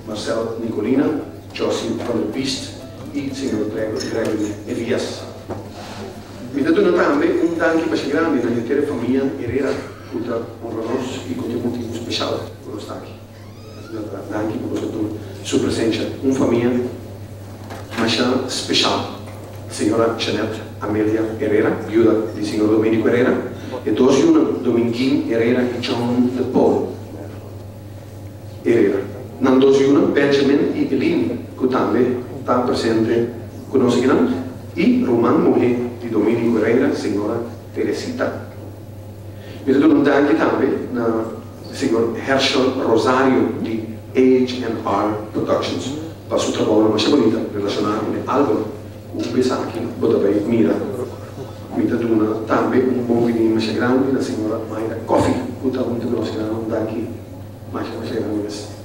Marcel Nicolina, Josie van der Biest e senhor Gregory Elias. Mi dà também danke para grande na intera família Herrera, que honra-nos e contributo especial por estar aqui. Danke por sua presença. Uma família especial. Senhora Jeanette Amelia Herrera, viuda di signor Domenico Herrera, e dois Dominguinho Herrera e John de Paul Herrera. Nan dois Benjamin e Eline, que também está presente conosco, e Roman mulher di Domenico Herrera, signora Teresita. Mi do danke também na signor Herschel Rosario di H&R Productions, para o seu trabalho mais bonito relacionado com o álbum. Un pesacchi, potrebbe mira. Mi dà também buon vinino mais grande, la signora Mayra Coffee, che appunto conosciamo da qui, mais grande.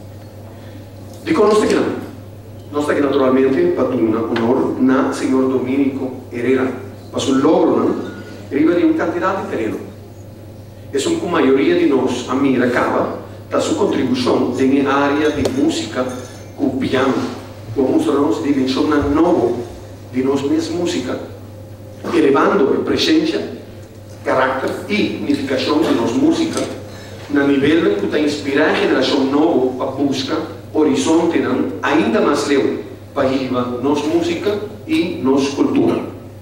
Dico nostra che naturalmente per un onore na signor Domenico Herrera, ma sul loro arriva di un candidato di terreno. E sono con maioria di noi ammira cava da sua contribuzione nell'area di musica con piano, come mostrano di dimensione nuova di nostra musica, elevando la presenza, carattere e significazione di nostra musica a livello che inspira a generazione nuova a busca orizzonte ainda mais leu para a nossa música e nossa cultura.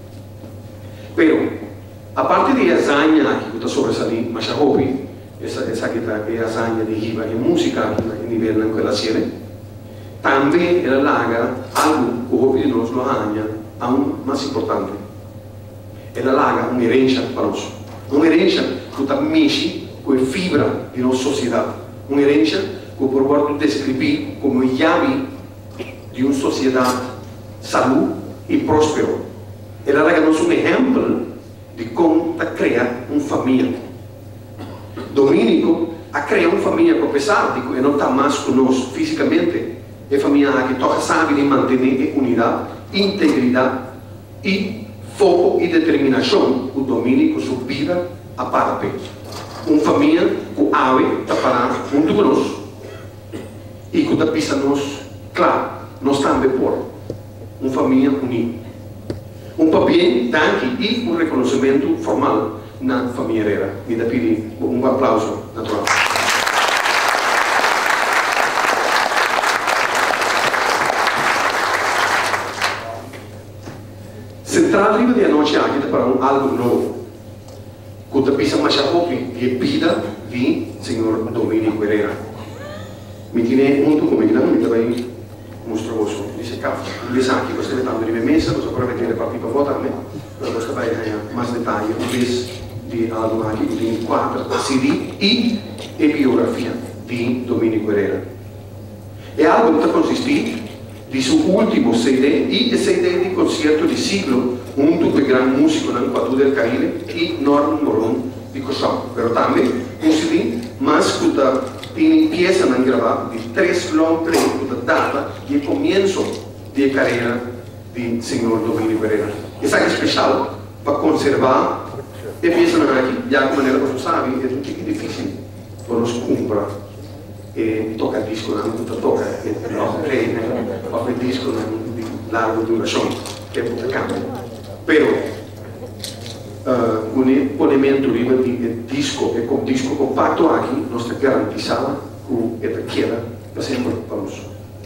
Pero, a parte de azanha que está sobressalendo, mas a hobby, essa que é a azanha de riva e música a nível naquela série, também ela larga algo que o hobby de nós não ganha aún mais importante. Ela larga uma herança para nós. Uma herança que está mexe com a fibra de nossa sociedade. Uma herança que por guardo descrever como a chave de uma sociedade salude e próspera. Ela larga-nos exemplo de como criar uma família. Domenico a criar uma família que, apesar de que não está mais conosco fisicamente, é família que toca sabe de manter a unidade, integridade e foco e determinação o Domenico sua vida a parte. Uma família que ave está parada junto conosco e que está pisando claro, nós também por uma família unida. Um papel danke e um reconhecimento formal na família Herrera. Me dá pedir um aplauso natural. Central arriva de noite aqui para algo novo. Que pisa mais a roupa de vida de senhor Domenico Herrera. Me tiene muito combinado, me também mostrou isso. Disse que disse aqui você está na mesa, você pode meter para tipo votar, né? Você vai ganhar mais detalhes, um vez de algo aqui de 4 CD e a biografia de Domenico Herrera. É algo que consiste de seu último CD e CD de concerto de siglo, junto com o grande músico no Equador del Caribe e Norman Moron de Cochão. Mas também um CD mais que tem peças a gravar de 3 long play que data de começo da carreira de senhor Domenico Herrera. Isso é especial para conservar e peças aqui, já de maneira que você sabe, é um pouco difícil para nos comprar. E toca disco, não toca long play, o disco de larga duração, que é muito caro. Pero, o polimento de disco, e com disco compacto aqui, nós está garantizado que esta queda para sempre para nós.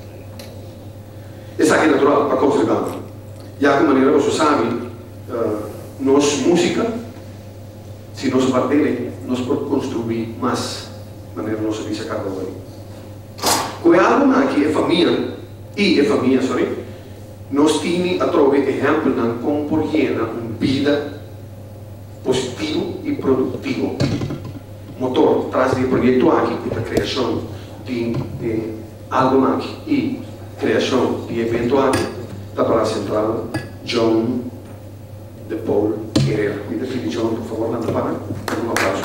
Isso aqui é natural para conservar. Já de maneira que você sabe, nós música, se nós partilhamos, nós podemos construir mais. Maneira não se diz a cada um. Com a algo aqui é família, nós temos a trocar exemplo de como por uma vida positivo e produtivo. Motor traz de projeto aqui, a criação de algo aqui e criação de evento aqui, da para central John de Paul Herrera. Me dá filho John, por favor, na para um aplauso.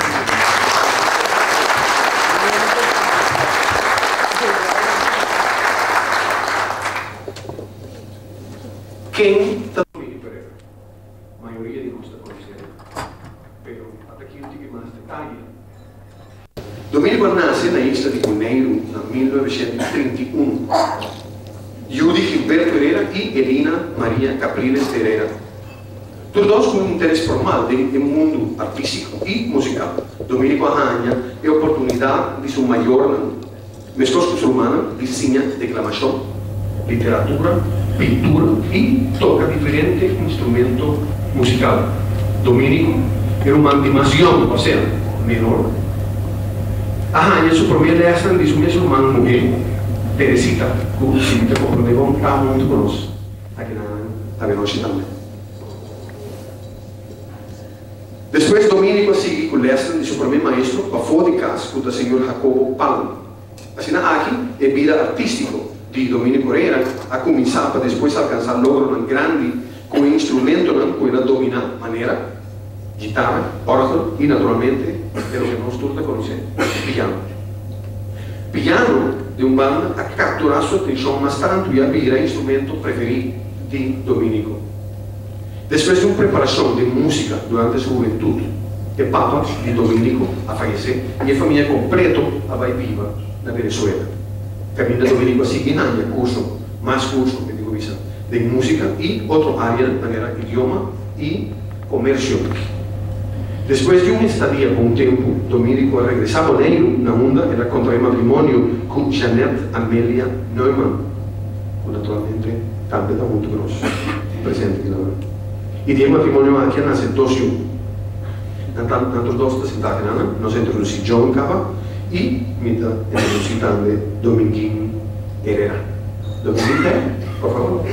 Quem está Domenico Herrera? A maioria de nós está conhecendo. Pero até aqui eu tive mais detalhe. Domenico nasce na isla di Bonaire nel 1931. Judy Gilberto Herrera e Elina Maria Capriles Herrera. Tutti con un interesse formale nel mondo artistico e musicale. Domenico Ahagna è opportunità di suo maggiore mescosco umana di segna declamazione, letteratura, pittura e tocca differenti strumenti musicali. Domenico era un animazione, ossia, menor. Ahagna su promette essere di sua umana mujer, Teresita, che si comprendeva un tanto con noi, a che avevano también. Después Domenico sigue con l'essere di suo primo maestro, pa fuori di casa, con il signor Jacobo Palma. Assim, aqui é vida artístico de Domenico Herrera a começar para depois alcançar logro grande com o instrumento que ele domina maneira, guitarra, órgão e naturalmente é o que nós todos conhecemos, piano. Piano de uma banda a capturar sua atenção mais tanto e a virar instrumento preferido de Domenico. Depois de uma preparação de música durante a juventude, o papa de Domenico a falecer e a família completa a vai viva na Venezuela. Caminha Domenico a seguir curso, mais curso, que digo isso, de música e outra área, maneira idioma e comércio. Depois de uma estadia com um tempo, Domenico regressava a Bonaire na onda e contraiu matrimônio com Jeanette Amelia Neumann, que naturalmente também está muito grosso, presente aqui na hora. E de matrimônio aqui nasce dois filhos. Nós dois da cidade, nós introduzimos John Cava e mita introduci também Dominguinho Herrera. Dominguinho, por favor.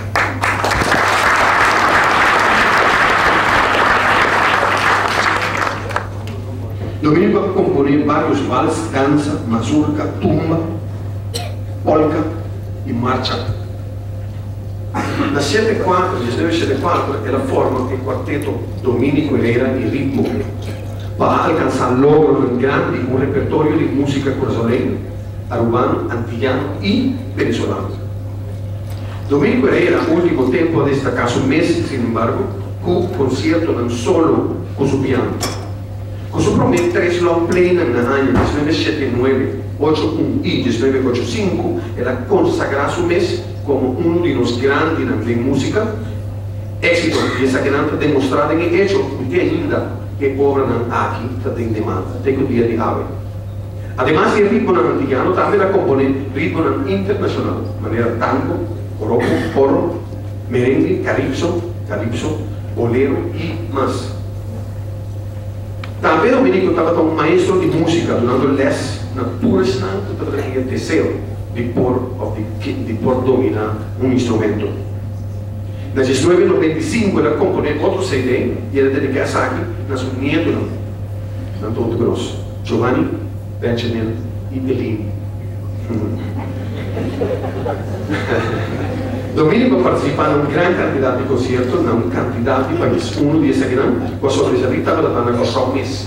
Domenico compõe vários vals, dança, mazurca, tumba, polka e marcha. Na 1974 ela forma o quarteto Domenico Herrera e Ritmo para alcançar logros grandes, um repertório de música brasileira, arubano, antillano e venezuelano. Domenico Herrera, último tempo, a destacar su mês, sin embargo, com concerto não solo com su piano. Com su promete 3 long play na ano 1979, 81 e 1985, ela consagra su mês como um dos grandes de música, éxito, e essa grande demonstrada em hecho, que ainda que obra aqui está em demanda, até o dia de hoje. Además de ritmo antillano, também ela compõe ritmo internacional, maneira tango, joropo, porro, merengue, calypso, bolero e mais. Também Domenico estava como maestro de música durante o les na Turesna, que desejo de por dominar um instrumento. Na 1995 ela compõe outro CD e ela dedica-se aqui na sua nieto, na todo grosso, Giovanni, Benjamin e Elin. Domenico participa in una gran quantità di concerti, in una quantità di paesi, uno di essi grandi, con sorpresa la banda con mesi.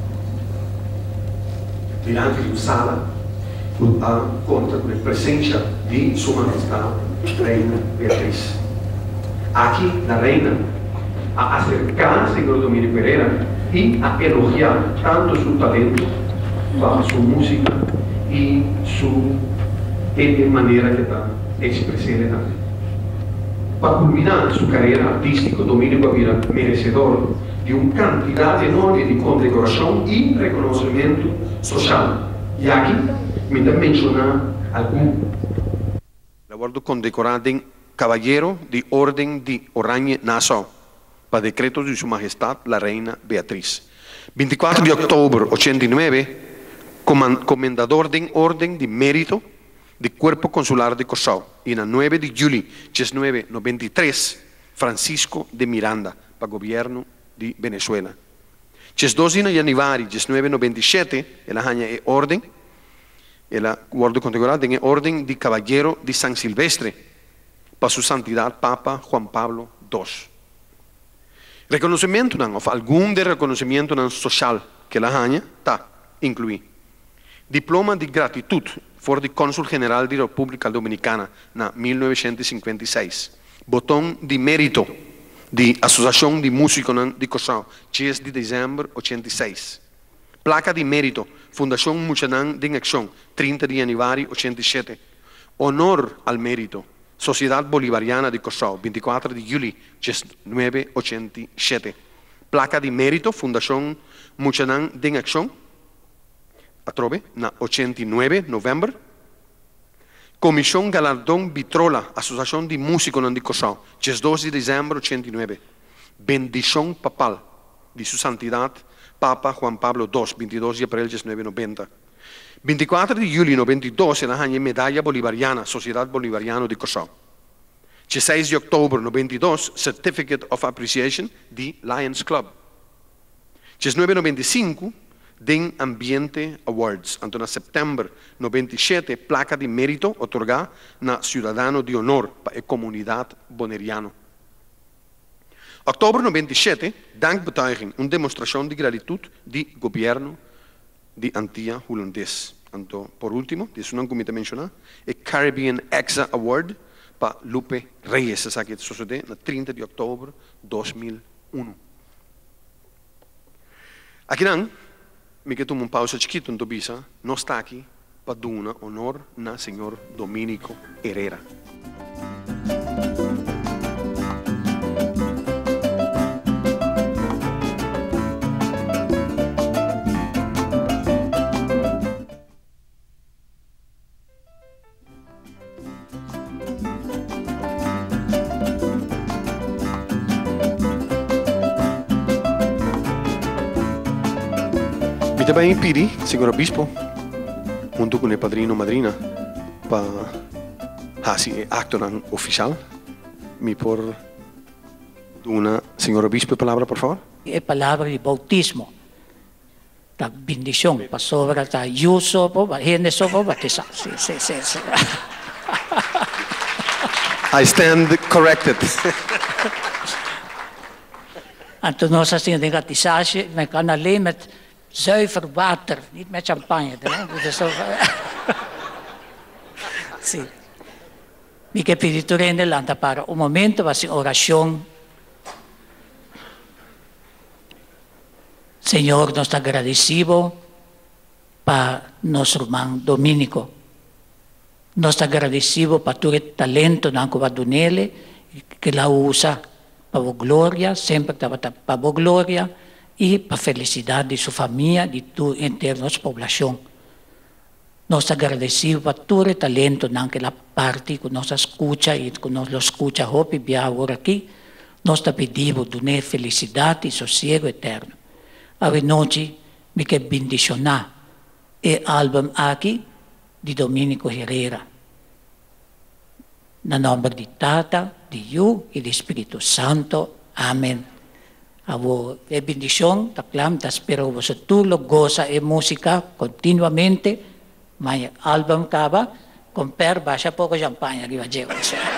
Davanti di una sala, conta con la presenza di Sua Maestà, Reina Beatriz. Aquí la reina a acercar al señor Domenico Herrera y a elogiar tanto su talento como su música y su manera que está expresar también. Para culminar su carrera artística, Domenico era merecedor de una cantidad enorme de condecoración y reconocimiento social. Y aquí me da mencionar algún. La guardo condecorado en Caballero de Orden de Orange Nassau, para decretos de Su Majestad la Reina Beatriz. 24 de octubre 89, Comendador de Orden de Mérito del Cuerpo Consular de Curaçao. Y en el 9 de julio 1993, Francisco de Miranda, para Gobierno de Venezuela. 12 de januari 1997, el año de orden, el guardo condecorado en Orden de Caballero de San Silvestre, para su santidad Papa Juan Pablo II. Reconocimiento o algún de reconocimiento social que la haña está incluido. Diploma de gratitud por el Cónsul General de la República Dominicana en 1956. Botón de mérito de Asociación de Músicos de Curaçao, 10 de diciembre 86. Placa di merito, Fundación Muchanan de Acción, 30 de januario 87. Honor al mérito, Sociedad Bolivariana de Cosao, 24 de julio 1987. Placa di merito, Fundación Muchanan de Acción, a trove, na 89 novembre. Comisión Galardón Vitrola, Asociación de Músicos de Cosao, 12 de diciembre 89. Bendición papal de su santidad Papa Juan Pablo II, 22 de abril 1990. 24 de julio 92 era la medalla bolivariana, Sociedad Bolivariana de Cosao. 16 de octubre 92, Certificate of Appreciation de Lions Club. 1995, Den Ambiente Awards. En septiembre 97, placa de mérito otorgada na Ciudadano de Honor para la comunidad boneriana. Octubre 97, dankbetuiging, una demostración de gratitud del gobierno de Antilla holandés. Por último, es una comité mencionada, el Caribbean Exa Award para Lupe Reyes, esa que sucede el 30 de octubre 2001. Aquí me quedo una pausa chiquita en Tobisa, no está aquí para dar honor al señor Dominico Herrera. También pidi, señor obispo, junto con el padrino o madrina, para hacer acto oficial. Me por una, señor obispo, palabra, por favor. La palabra de bautismo, la bendición, para sobre la yuso, para gente sobre bautizar. Sí. I stand corrected. En toen was het in de gatisatie, men kan alleen met zuiver water, niet met champagne. Sí. Mi que pedir en delante para un momento va a ser oración. Señor, nos agradecido para nuestro hermano Dominico. Nos agradecido para tu talento en Cuba-Dunele, que la usa para gloria, siempre para gloria, y para felicidad de su familia, de tu interna población. Nos agradecemos por tu talento en la parte que nos escucha y que nos lo escucha hoy y ahora aquí. Nos pedimos de felicidad y sosiego eterno. A noche me que bendicionar el álbum aquí de Dominico Herrera. En nombre de Tata, de Hijo y del Espíritu Santo. Amén. A bendición, te espero que tú lo goza de música continuamente. Mi álbum acaba con baixa poco champagne arriba lleva.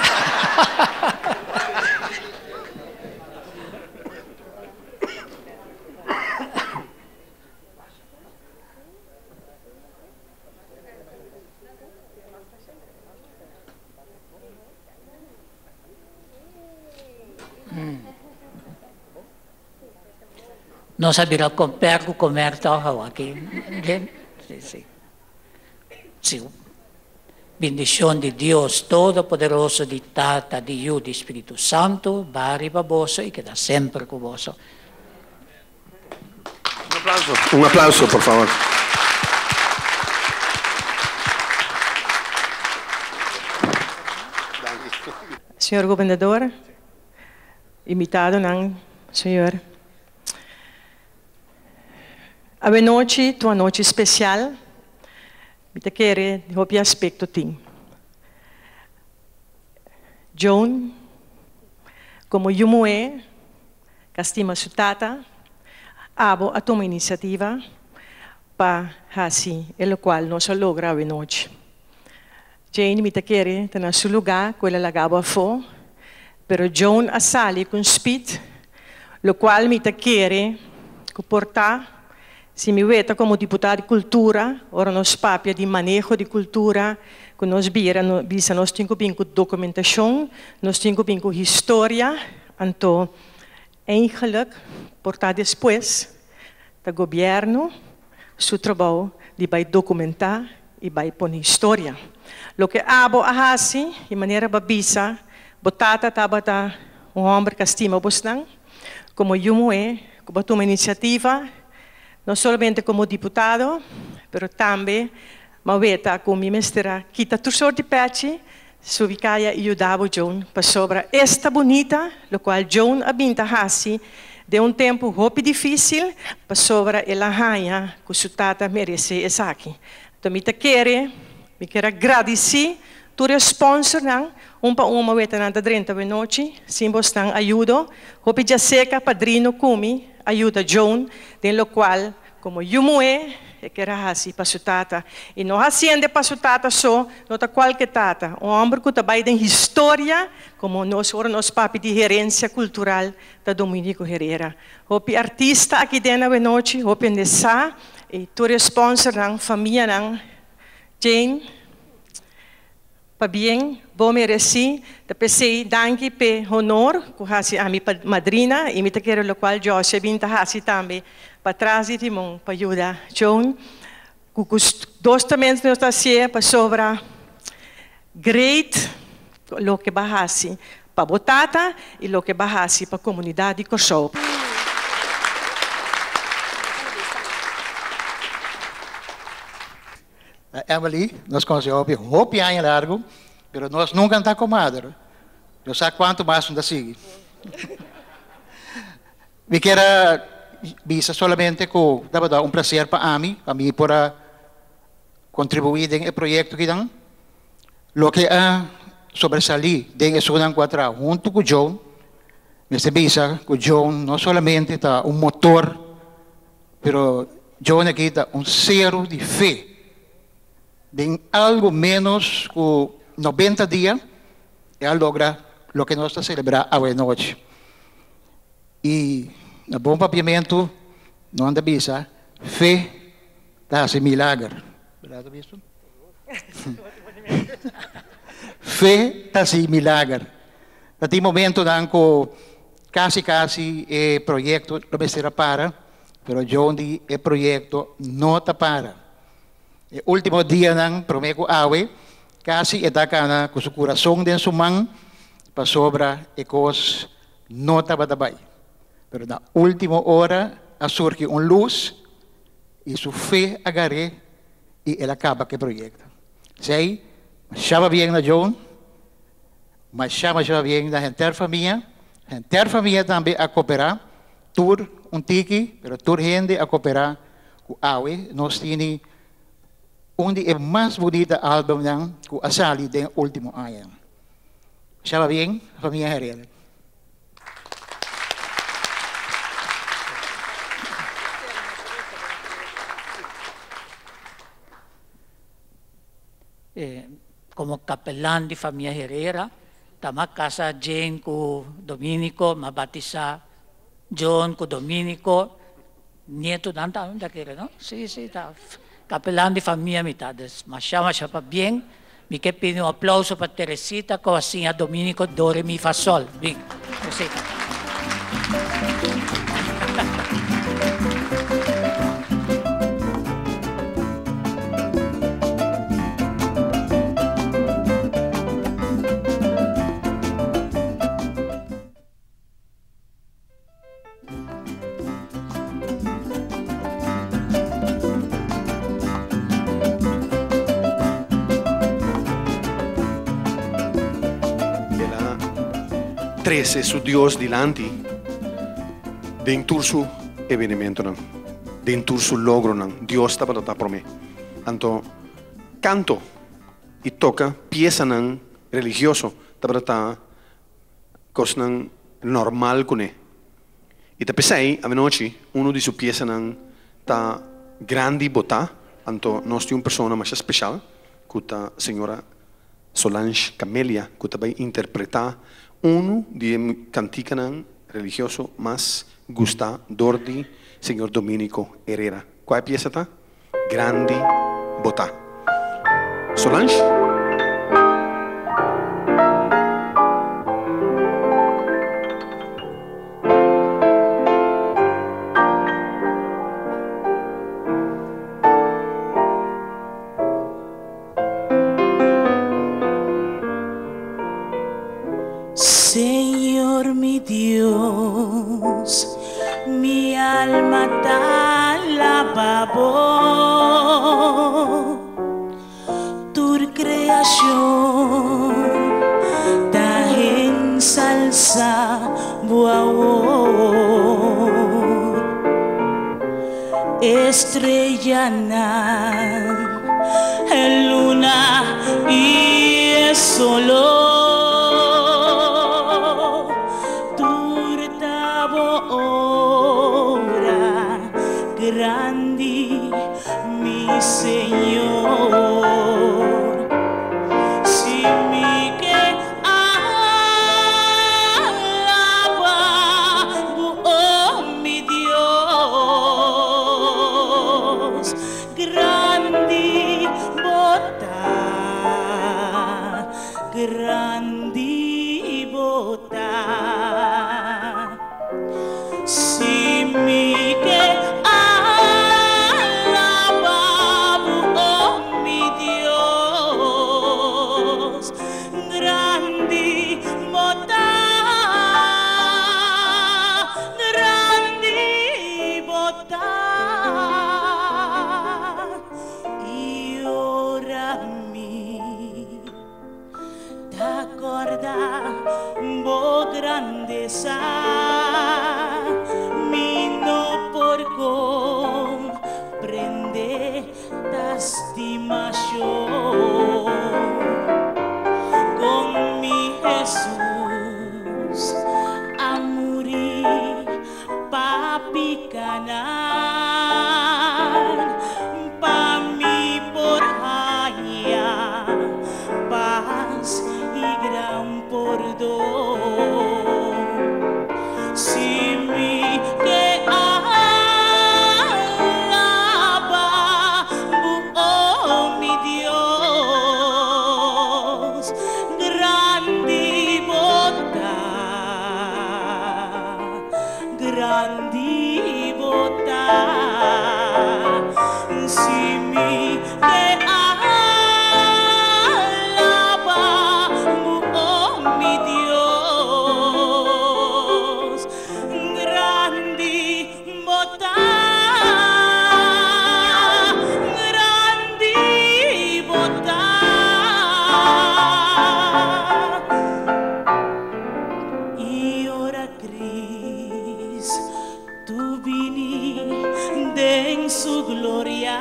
No sabía comer todo aquí. Sí. Sí. Bendición de Dios Todopoderoso, de Tata, de Hijo, de Espíritu Santo, va arriba vos y queda siempre con vos. Un aplauso, por favor. Señor Gobernador, invitado, señor. A noite, tua noite especial, me te quero de aspecto tim. John, como eu moe, castima su tata, abo a tomar iniciativa para assim, el qual nós logra a noite. Jane me te quero ter na seu lugar, quella lagava a fo, pero John a sali com speed, lo qual me te quero portar. Se mi veta como deputado de cultura, ora nós papia de manejo de cultura, que nós bisa nós temos com documentação, nós temos com história, então, eigenlijk, portar depois, do governo, su trabajo de vai documentar e vai pôr história. Lo que abo ahasi, de maneira babisa, botata tabata homem que estima bostang, como eu como uma iniciativa, não somente como deputado, pero também maweta com minha mestra kita tursor de peche, subicaya e ajudava John para sobre esta bonita, lo qual John abinta hasi de tempo hopi difícil para sobre ela rainha que sua tata merece essa aqui. Então me quero agradecer tu sponsor nang pa uma weta nanta 30 da noite, simbos nang ajuda, hopi já seca padrino kumi ajuda John, den lo qual como yumue que era assim para sua tata e não hacienda para sua tata só, não tá qualquer tata, homem que trabalha em história como nós papi de gerência cultural da Dominico Herrera, hopi artista aqui dentro da noite, hopi nessa e tu sponsor nang família nang Jane, para bem, bom mereci, da pensei, danke pe honor, que hasi a minha madrina, e me quero lo qual Joshua binta hasi também, para trás de timão, para ajudar John, que os dois também nos está se para sobra great, lo que bahasi para botata e lo que bahasi para comunidade Kosovo. Emily, nós conhecemos hopi anos largo, mas nós nunca estamos com madre. Eu sei quanto mais não sigue. Me quero dizer somente que dá dar prazer para mim para contribuir nesse projeto que dão. Lo que é sobresalir dentro de quadra junto com John, me dice que John não somente está motor, mas John aqui está zero de fé. De algo menos que 90 dias, ela logra o que nós estamos celebrando hoje noite. E, no bom papiamento, não anda bisa, fé faz milagre. Verdade, bispo? Fé faz milagre. Nati momento, nanco, quase o projeto não será para, pero John di, o projeto não está para. O último dia ng promeco awe, kasi itaka na kusukurasong din sumang pasobra ekos nota batabay. Pero na último hora, asurki un luz, e su fe agarre, e el acaba que proyecto. Sei, masyaba bien na John, masyaba bien na enter familia también a cooperar, tur un tiki, pero tur gente a cooperar, ku awe, nos tini onde é mais bonita álbum yang ku asali den último ano. Estava bem, família Herrera. Como capelán de família Herrera, tama casa Jane ku Dominico, mabatiza John ku Dominico, nieto nanta daquele, no? Sì, tá. Capelán de família mitades, mas chama para bem, me quer pedir aplauso para Teresita, com assim a Dominico, do, re, mi, fa, sol. Bem, Teresita. Trece su Dios dilanti, dentro su avvenimento, dentro su logro, Dios está para mí. Anto canto y toca pieza religioso, está cosa normal con él. Y te pensei a noche uno di su pieza ta grandi botà, anto nostri un persona más especial, cuta signora Solange Camelia, cuta vai interpretar uno di canticanan religioso más gusta dordi signor Dominico Herrera. Qual pieza está? Grandi botà. Solange? Señor mi Dios, mi alma te alaba, tu creación te ensalza, estrella, luna y el solo. Grandi, mi Señor, si mi que alaba, oh mi Dios, grandi bota, grandi bota, si mi que grandeza mi no por comprender ta estimación con mi Jesús a morir papi canar pa mi por allá paz y gran perdón. Si mi que alaba, oh mi Dios, grandi bota, grandi bota. Si mi que alaba, oh mi Dios, grandi bota, grandi bota. Y ora Cristo vini en su gloria,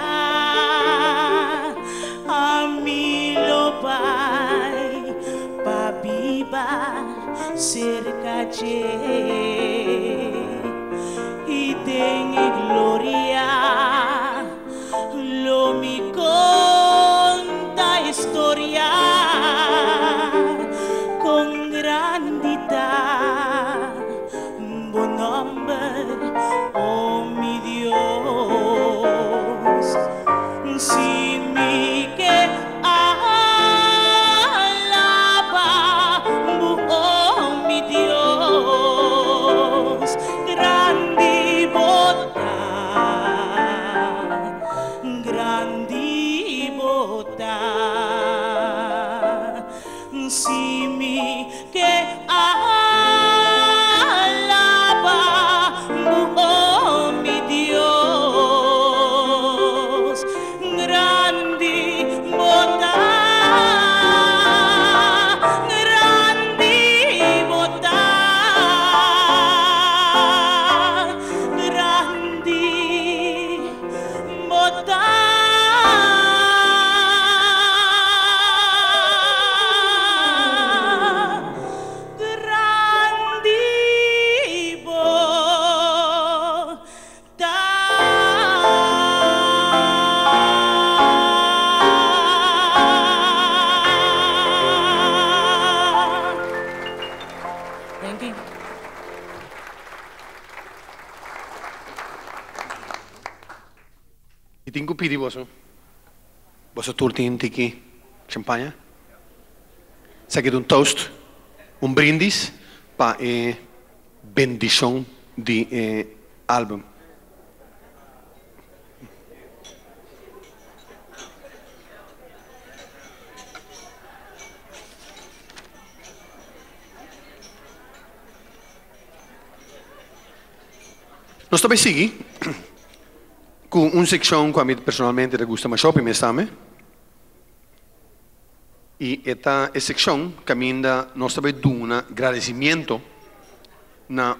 a mí lo Pai, pa viva cerca y tenga gloria, lo mi conta historia con grandidad, buen nombre, oh mi Dios, sin mi que alaba, oh mi Dios, grandi bota, grandi bota, si mi que alaba, oh mi Dios, grandi bota, grandi bota, grandi bota. Thank you. E tengo pidi vosso. Vosso turti in tiki champagne. Seguite un toast, un brindis pa bendición di album. Nós também seguimos com uma secção que a mim personalmente me gusta mais em meu exame. E esta secção caminha nós também dando um agradecimento na